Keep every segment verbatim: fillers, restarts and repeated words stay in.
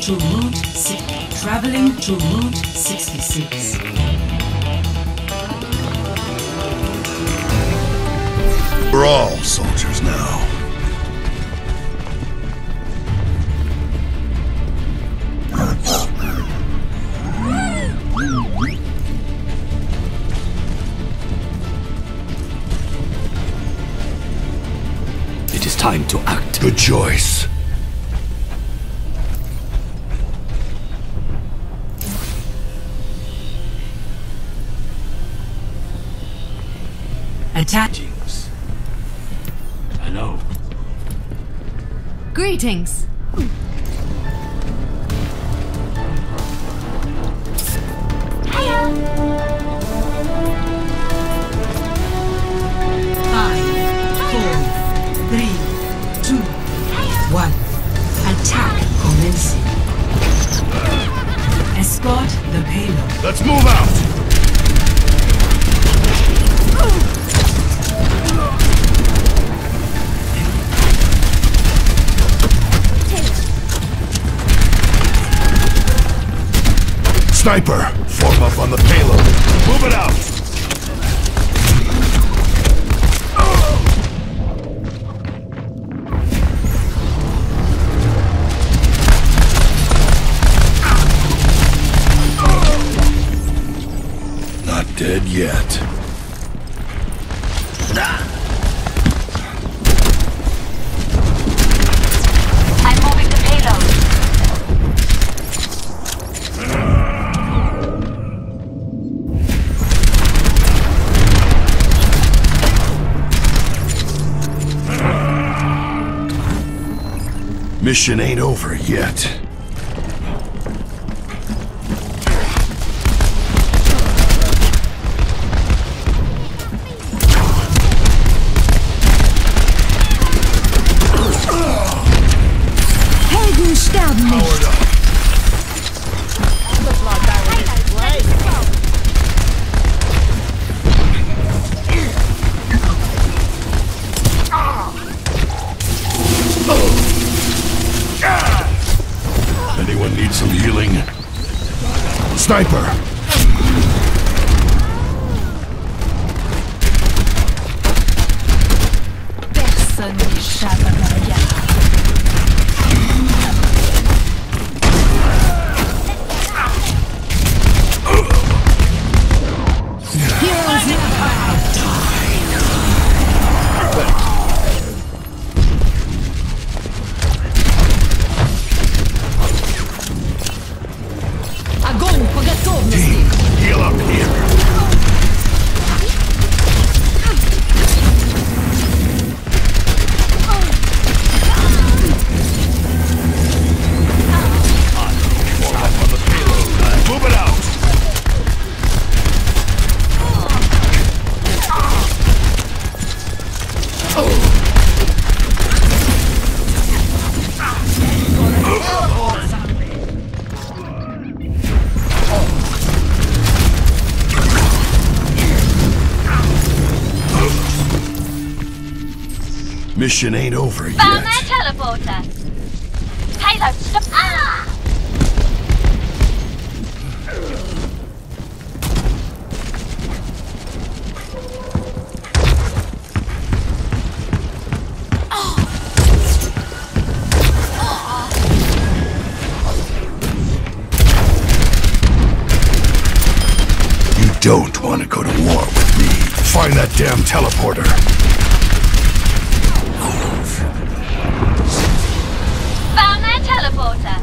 to Route six. Traveling to Route sixty-six. We're all soldiers now. It is time to act. Good choice. Attack. Hello. Greetings. Five, four, three, two, one. Attack commencing. Escort the payload. Let's move out! Sniper, form up on the payload. Move it out! Not dead yet. I'm moving the payload. Mission ain't over yet. Helden sterben nicht. Anyone need some healing? Sniper! Personne n'échappe à mon regard. Heroes Огонь по готовности! Heal up here! Form up on the payload. Move it out! Mission ain't over yet. Found their teleporter. Payload, stop. Ah! You don't want to go to war with me. Find that damn teleporter. Found their teleporter.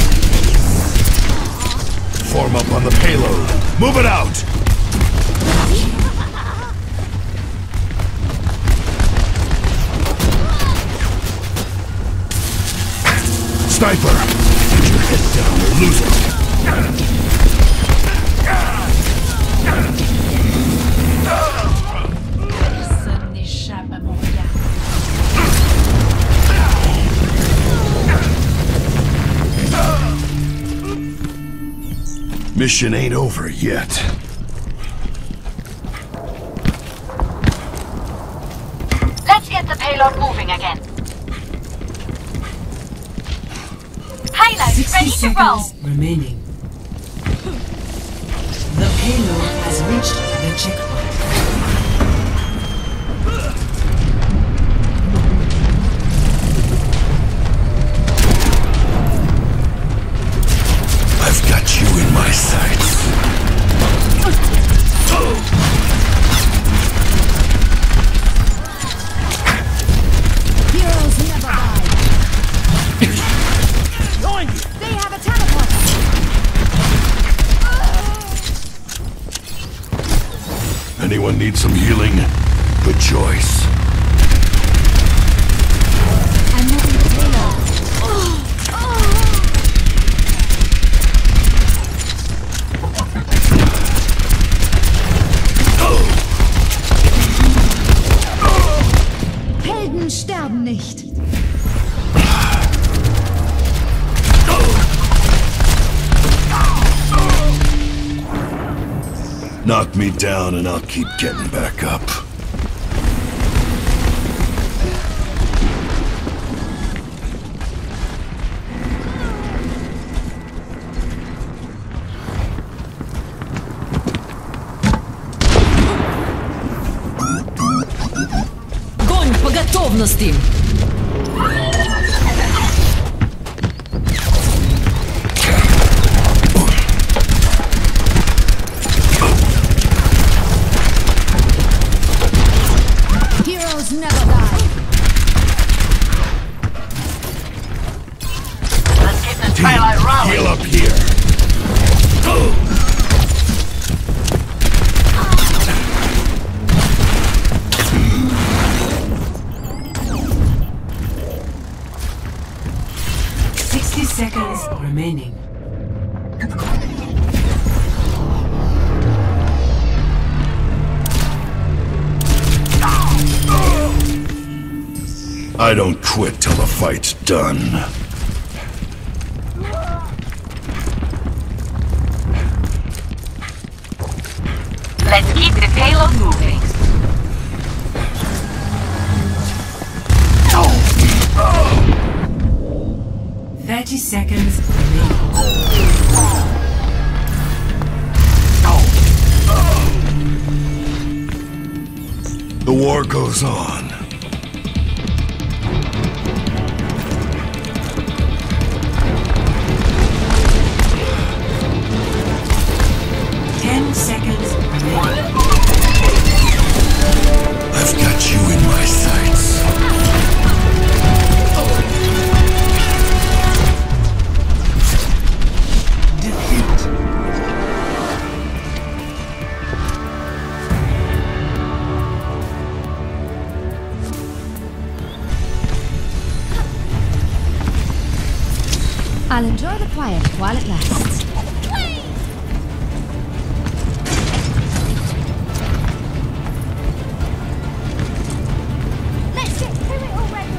Form up on the payload. Move it out! Sniper! Get your head down or lose it! Personne n'échappe à mon regard. Mission ain't over yet. Let's get the payload moving again. Payload sixty Ready to roll. seconds remaining. The payload has reached the checkpoint. I've got you in my sights. Heroes never die. They have a teleport. Anyone need some healing? Good choice. I'm moving the payload. Helden sterben nicht. Knock me down and I'll keep getting back up. Огонь по готовности. Heroes never die. Let's get the twilight rolling. Heal up here. sixty seconds remaining. I don't quit till the fight's done. Let's keep the payload moving. thirty seconds remaining. The war goes on. ten seconds remaining. I've got you in my sights. Defeat. I'll enjoy the quiet while it lasts. Let's get to it already.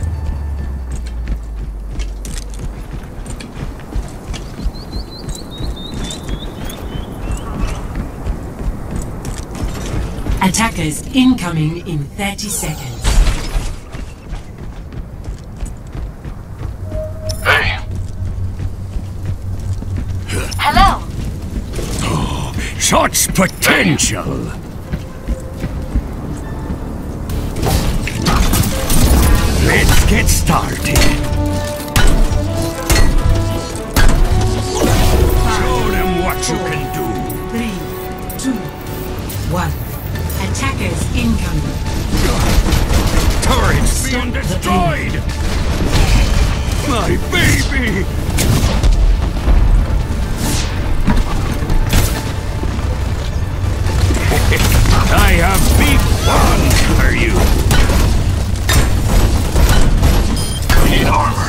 Attackers incoming in thirty seconds. Hey. Hello. Such potential! Let's get started. Show them what you can do. Three, two, one. Attackers incoming. Turrets being destroyed! My baby! I have big plans for you! Need armor.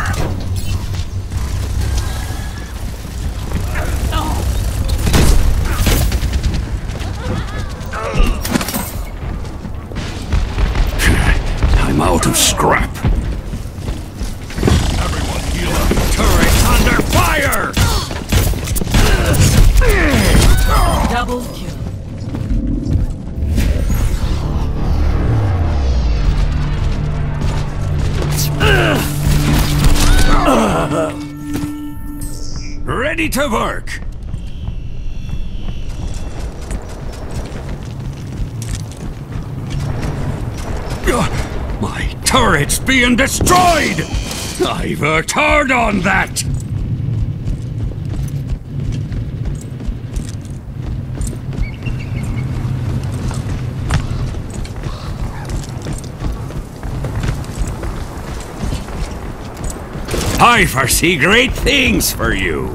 I'm out of scrap. Everyone heal up. Turret Ready to work! Uh, My turret's being destroyed! I've worked hard on that! I foresee great things for you.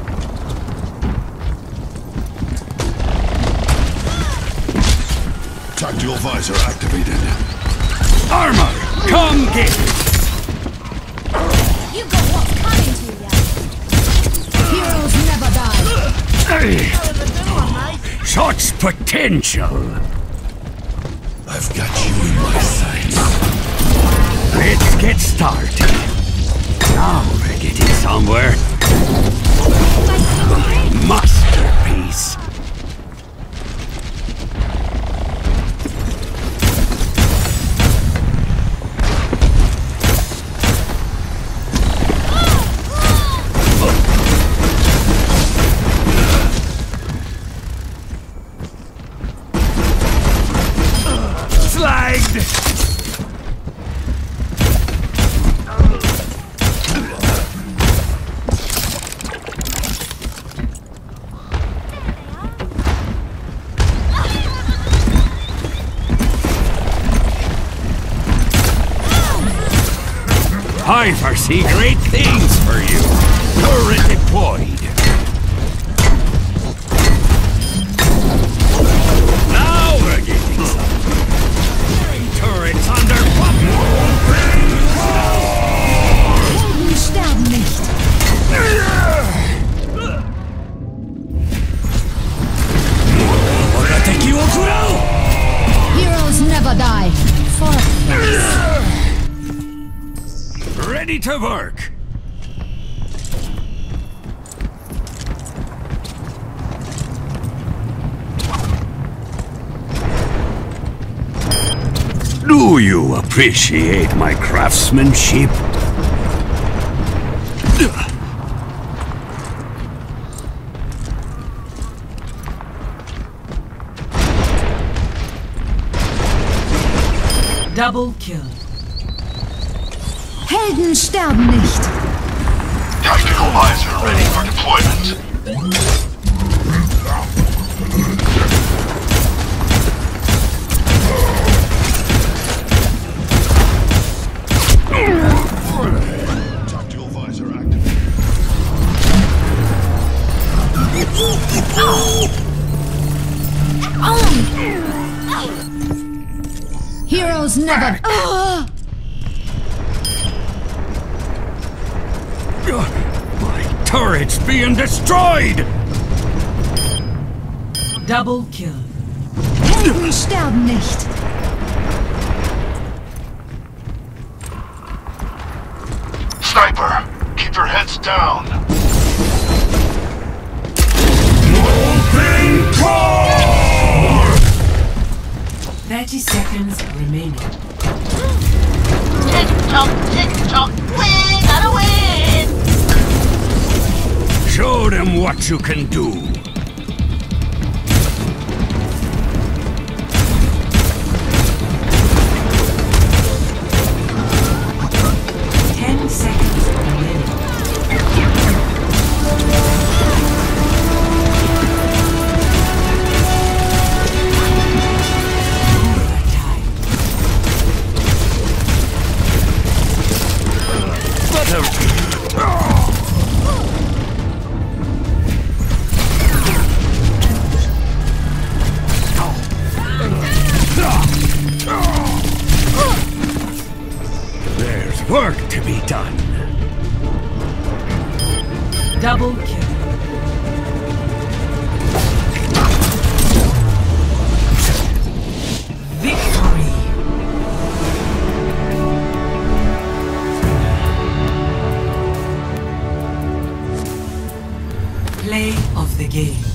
Tactical visor activated. Armor, come get it! You got what's coming to you. Heroes never die. Such potential! I've got you in my sights. Let's get started. Now we're getting somewhere. My masterpiece. Flagged! I foresee great things for you. Turret deployed. Now we're getting some. Turrets under Helden sterben nicht. Heroes never die. For Ready to work. Do you appreciate my craftsmanship? Double kill. Helden sterben nicht. Tactical visor ready for deployment. Tactical visor activated. Heroes never. Ah! My turret's being destroyed! Double kill. Helden sterben nicht. Sniper, keep your heads down. Open core! thirty seconds remaining. Tick tock, tick tock, we gotta win! Show them what you can do. Ten seconds remaining. There's work to be done. Double kill. Victory. Play of the game.